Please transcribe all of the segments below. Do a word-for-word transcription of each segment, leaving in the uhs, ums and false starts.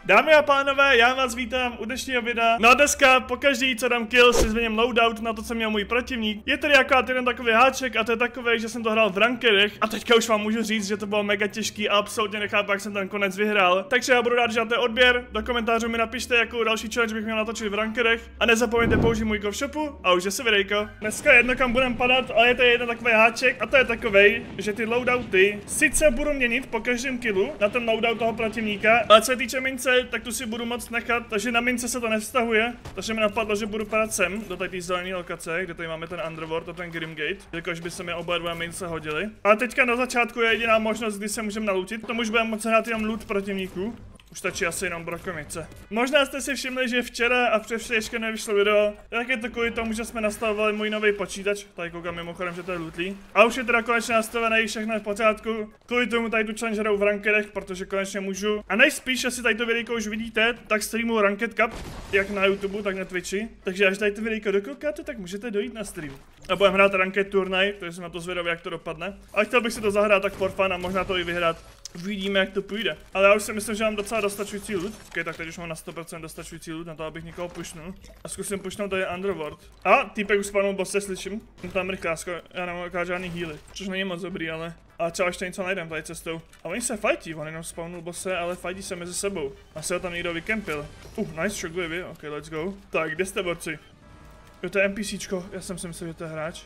Dámy a pánové, já vás vítám u dnešního videa. No a dneska pokaždý, co dám kill, si změním loadout na to, co měl můj protivník. Je tady akorát jeden takový háček a to je takový, že jsem to hrál v rankedech. A teďka už vám můžu říct, že to bylo mega těžký a absolutně nechápu, jak jsem ten konec vyhrál. Takže já budu rád, že dáte odběr. Do komentářů mi napište, jakou další challenge bych měl natočit v rankedech. A nezapomeňte použít můj kód v shopu a už je se videjko. Dneska jedno kam budem padat, ale je to jeden takový háček a to je takový, že ty loadouty sice budu měnit po každém killu na ten loadout toho protivníka, ale co se týče mince, tak tu si budu moc nechat, takže na mince se to nevztahuje. Takže mi napadlo, že budu padat sem, do tady té zelené lokace, kde tady máme ten Underworld a ten Grimgate, jakož by se mi oba dva mince hodily. A teďka na začátku je jediná možnost, kdy se můžeme nalutit, tomu už budeme moci hrát jenom loot protivníků. Už stačí asi jenom brokomice. Možná jste si všimli, že včera a především nevyšlo video, tak je to kvůli tomu, že jsme nastavovali můj nový počítač. Tady koukám mimochodem, že to je lootlý. A už je teda konečně nastavené všechno v pořádku. Kvůli tomu tady tu challenge hraju v rankedech, protože konečně můžu. A nejspíš, asi tady to videjko už vidíte, tak streamu Ranked Cup, jak na YouTube, tak na Twitchi. Takže až tady to videjko dokoukáte, tak můžete dojít na stream. A budeme hrát Ranked turnaj, takže jsem na to zvědavý, jak to dopadne. A chtěl bych si to zahrát tak for fun a možná to i vyhrát. Uvidíme, jak to půjde. Ale já už si myslím, že mám docela dostačující loot. Ok, tak teď už mám na sto procent dostačující loot na to, abych někoho pushnul. A zkusím pushnout tady Underworld. A týpek už spadnul bosse, slyším. Tam rychlásko, já nemám žádný healy. Což není moc dobrý, ale... Ale třeba ještě něco najdem tady cestou. A oni se fightí, on jenom spawnul bosse, ale fightí se mezi sebou. Asi ho tam někdo vykempil. Uh, nice shockwave, ok, let's go. Tak, kde jste borci? Jo, to je NPCčko, já jsem si myslel, že to je hráč.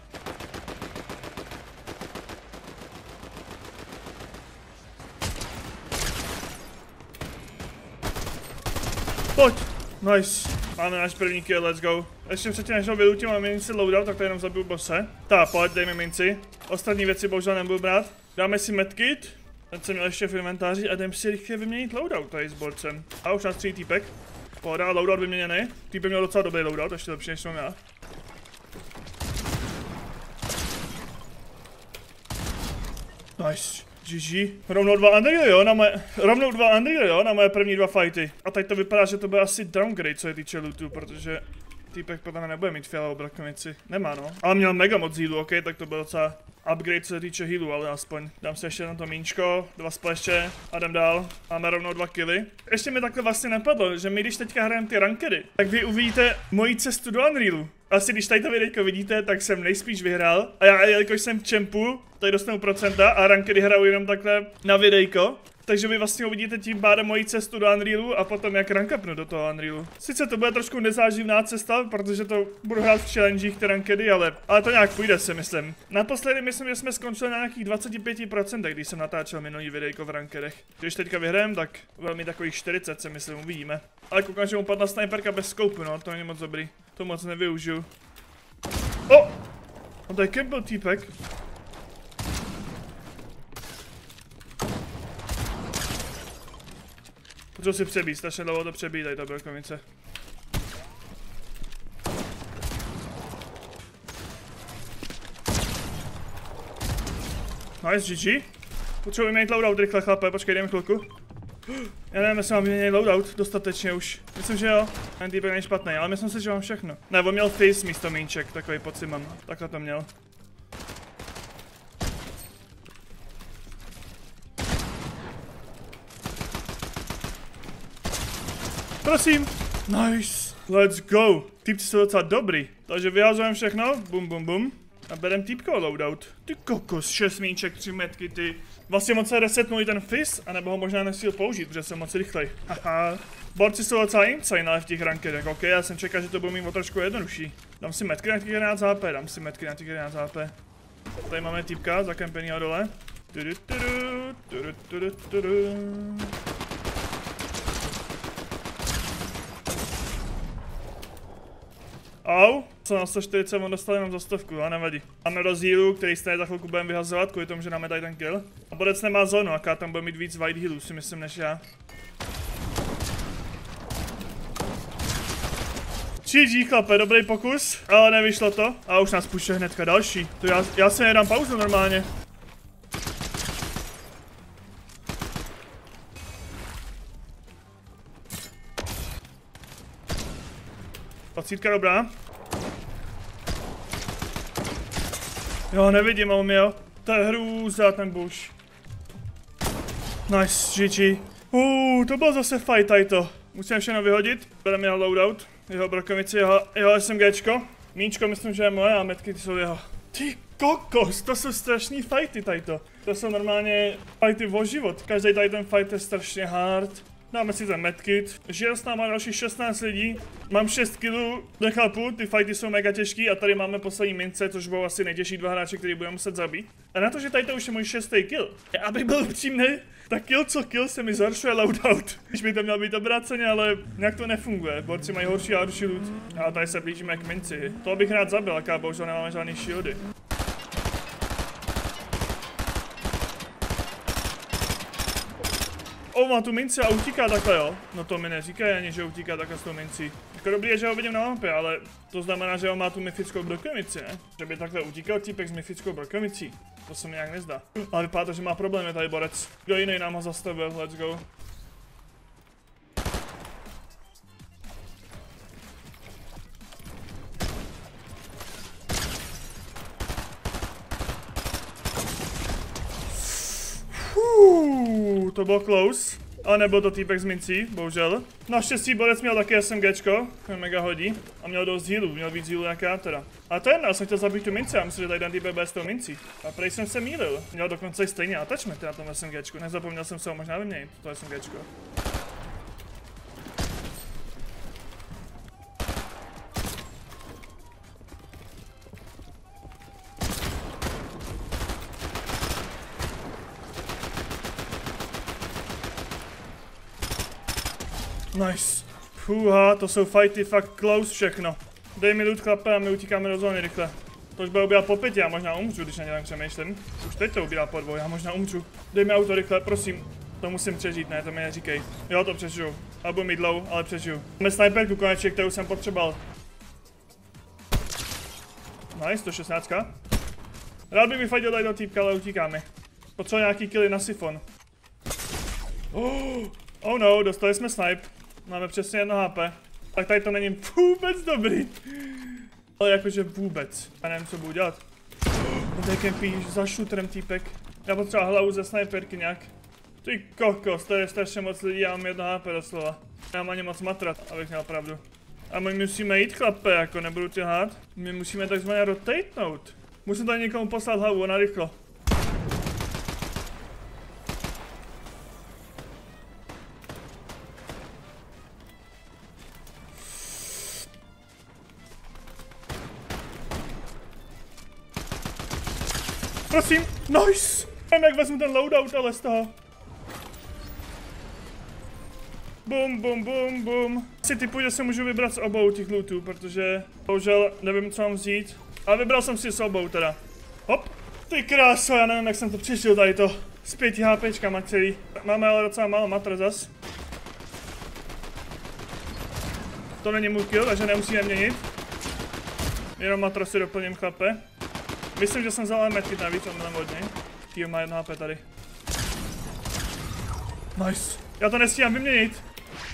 Pojď! Nice. Máme náš první kill, let's go. Ještě předtím, než ho vylutím a minci loadout, tak to jenom zabiju bosse. Tak, pojď, dej mi minci. Ostatní věci bohužel nebudu brát. Dáme si medkit. Ten jsem měl ještě v inventáři a jdem si rychle vyměnit loadout tady s borcem. A už nás tři týpek. Pohoda, loadout vyměněný. Týpek měl docela dobrý loadout, ještě lepší než mám já. Nice. G G. Rovnou dva Unreal, jo, na moje, rovnou dva Unreal, jo, na moje první dva fighty. A teď to vypadá, že to bude asi downgrade, co je týče lootu, protože týpek potom nebude mít fialovou brakomici. Nemá, no. Ale měl mega moc healu, ok, tak to byl docela upgrade, co se týče healu, ale aspoň. Dám si ještě na to mínčko, dva splashe a jdem dál. Máme rovnou dva killy. Ještě mi takhle vlastně napadlo, že my když teďka hrajeme ty rankedy, tak vy uvidíte moji cestu do Unrealu. Asi když tady to videjko vidíte, tak jsem nejspíš vyhrál. A já, jelikož jsem v čempu, tady dostanu procenta a rankedy hraju jenom takhle na videjko. Takže vy vlastně uvidíte tím pádem moji cestu do Unrealu a potom jak rankapnu do toho Unrealu. Sice to bude trošku nezáživná cesta, protože to budu hrát v challengech ty rankedy, ale, ale to nějak půjde, si myslím. Naposledy myslím, že jsme skončili na nějakých dvacet pět procent, když jsem natáčel minulý videjko v rankedech. Když teďka vyhrám, tak bude mít takových čtyřicet, si myslím, uvidíme. Ale koukám, že mu padla sniperka bez scope, no, to není moc dobrý. To moc nevyužiju. O! On tady kemp byl týpek. Potřebuji si přebít, strašně dlouho to přebít, tady to brokomice. Nice, G G. Potřebuji vyměnit loadout rychle, chlape, počkej, dej mi chvilku. Já nevím, jestli mám vyměnit loadout dostatečně už. Myslím, že jo. Ten týpek není špatný, ale myslím si, že mám všechno. Ne, on měl face místo mínček, takový pocit mám. Takhle to měl. Prosím. Nice. Let's go. Týpci jsou docela dobrý. Takže vyhazujeme všechno. Bum, bum, bum. A berem týpko loadout. Ty kokos, šest míček, tři metky, ty. Vlastně moc se resetnul i ten fizz, anebo ho možná nesíl použít, protože jsem moc rychlej. Haha. Borci jsou docela insane, ale v těch rankedech. Ok, já jsem čekal, že to bude mít o trošku jednodušší. Dám si metky na těch jedenáct H P, dám si metky na těch jedenáct H P. Tady máme týpka zakempenýho dole. Tudu, tudu, tudu, tudu, tudu. Au, co na sto čtyřicet on dostal jenom za stovku, ale nevadí. Máme rozdílu, který stejně za chvilku budeme vyhazovat, kvůli tomu, že dáme tady ten kill. A bodec nemá zónu, aká tam bude mít víc white healů, si myslím, než já. G G chlape, dobrý pokus, ale nevyšlo to. A už nás puše hnedka další. To já, já se nedám pauzu normálně. Pacítka dobrá. Jo, nevidím, ale jo. To je hrůza ten bush. Nice, G G. Uh, to byl zase fight tady to. Musíme všechno vyhodit. Bereme jeho loadout, jeho brokovici, jeho, jeho SMGčko. Míčko myslím, že je moje a metky ty jsou jeho. Ty kokos, to jsou strašný fighty tady to. To jsou normálně fighty o život. Každý tady ten fight je strašně hard. Dáme si ten medkit. Žije s náma další šestnáct lidí. Mám šest kilů, nechápu, ty fighty jsou mega těžký a tady máme poslední mince, což budou asi nejtěžší dva hráče, který budeme muset zabít. A na to, že tady to už je můj šestý kill. Abych byl upřímný, tak kill co kill se mi zhoršuje loadout. Když by to mělo být obráceně, ale nějak to nefunguje. Borci mají horší a horší loot. A tady se blížíme k minci. To bych rád zabil, aká bohužel nemáme žádný shieldy. O, má tu minci a utíká takhle, jo? No to mi neříkají ani, že utíká takhle s tou mincí. Jako dobrý je, že ho vidím na mapě, ale to znamená, že on má tu myfickou brokovici, ne? Že by takhle utíkal týpek s myfickou brokovicí. To se mi nějak nezdá. Ale vypadá to, že má problémy tady borec. Kdo jiný nám ho zastavil, let's go. Fuuu, to bylo close. Ale nebyl to týpek z mincí, bohužel. Naštěstí borec měl také SMGčko, to mega hodí. A měl dost healů, měl víc healů jak já teda. A to je jedno, já jsem chtěl zabít tu minci, já myslím, že tady ten týpek bez toho mincí. A prej jsem se mýlil. Měl dokonce stejně attachmenty na tom SMGčku, nezapomněl jsem se ho možná vyměnit, to SMGčko. Nice. Fuha, to jsou fighty fakt close všechno. Dej mi loot chlape a my utíkáme do zóny rychle. To už bude ubírat po pěti, já možná umřu, když na něm přemýšlím. Už teď to ubírá po dvou, já možná umřu. Dej mi auto rychle, prosím. To musím přežít, ne, to mi neříkej. Jo, to přežiju. Já budu mít low, ale přežiju. Máme sniperku konečně, kterou jsem potřeboval. Nice, sto šestnáct. Rád bych vyfadil tady do týpka, ale utíkáme. Potřebuji nějaký killy na sifon. Oh, oh no, dostali jsme snipe. Máme přesně jedno H P. Tak tady to není vůbec dobrý. Ale jakože vůbec. Já nevím, co budu dělat. On tady kempí za shooterem týpek. Já potřeba hlavu ze sniperky nějak. Ty kokos, to je strašně moc lidí, já mám jedno H P doslova. Já mám ani moc matrat, abych měl pravdu. A my musíme jít chlape, jako nebudu tě hát. My musíme takzvaně rotatenout. Musím tady někomu poslat hlavu, na rychlo. Prosím, nice! Nevím, jak vezmu ten loadout, ale z toho. Bum, bum, bum, bum. Si typu, že se můžu vybrat z obou těch lootů, protože bohužel nevím, co mám vzít. Ale vybral jsem si s obou teda. Hop. Ty kráso, já nevím, jak jsem to přišel tady to. S pěti HPčkama celý. Máme ale docela málo matra zas. To není můj kill, takže nemusíme měnit. Jenom matra si doplním, chlape. Myslím, že jsem vzal medkit navíc, on mám od něj. Týho má jedno H P tady. Nice. Já to nestíhám vyměnit.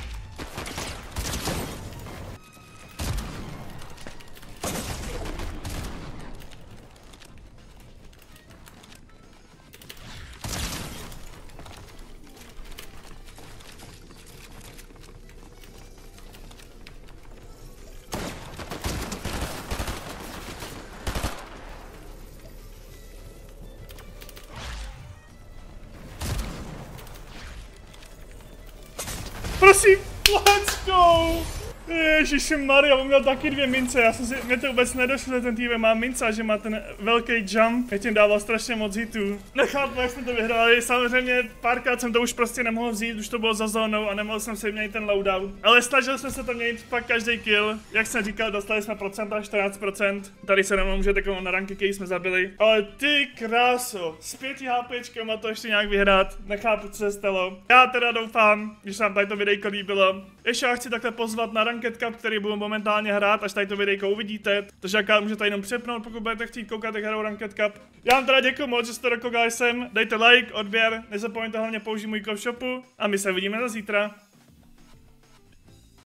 Prosím, let's go! Ježišimarja, on měl taky dvě mince, já jsem si, mě to vůbec nedošlo, že ten týpek má mince a že má ten velký jump, mě tím dával strašně moc hitů. Nechápu, jak jsme to vyhráli, samozřejmě párkrát jsem to už prostě nemohl vzít, už to bylo za zónou a nemohl jsem si měnit ten loadout. Ale snažil jsme se to měnit pak každý kill, jak jsem říkal, dostali jsme procenta čtrnáct procent, tady se nám můžete kouknout na ranky, který jsme zabili. Ale ty kráso, s pěti HPčkama to ještě nějak vyhrát, nechápu, co se stalo. Já teda doufám, když vám tady to videjko líbilo, ještě já chci takhle pozvat na Ranked Cup, který budu momentálně hrát, až tady to videjko uvidíte. Takže jaká můžete jenom přepnout, pokud budete chtít koukat, jak hraju Ranked Cup. Já vám teda děkuji moc, že jste dokoukali sem, dejte like, odběr, nezapomeňte hlavně použít můj kód v shopu a my se vidíme za zítra.